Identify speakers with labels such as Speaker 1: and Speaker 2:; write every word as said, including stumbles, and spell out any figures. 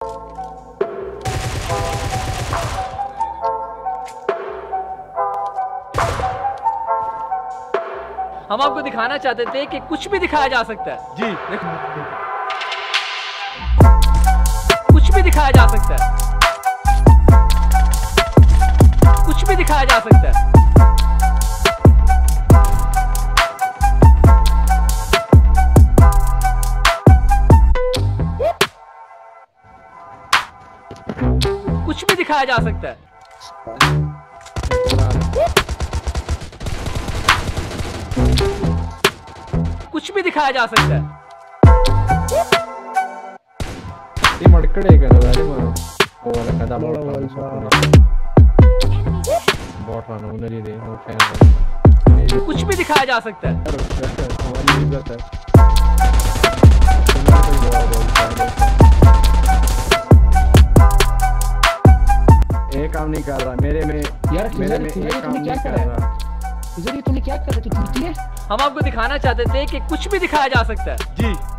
Speaker 1: हम आपको दिखाना चाहते थे कि कुछ भी दिखाया जा सकता है।
Speaker 2: जी
Speaker 1: कुछ भी दिखाया जा सकता है। कुछ भी दिखाया जा सकता है। कुछ भी दिखाया जा सकता है। कुछ भी दिखाया जा सकता है।
Speaker 3: ये मड़कड़े कर रहा है वो वाला कदा बोल रहा है बहुत रहा है उन्हें दे वो फैन
Speaker 1: कुछ भी दिखाया जा सकता है।
Speaker 3: हमारी इज्जत है। ये काम नहीं कर रहा मेरे में
Speaker 4: यार
Speaker 3: मेरे में ये काम नहीं कर रहा।
Speaker 4: तुझे ये तूने क्या कर रहा है? तू ठीक है?
Speaker 1: हम आपको दिखाना चाहते थे कि कुछ भी दिखाया जा सकता है।
Speaker 2: जी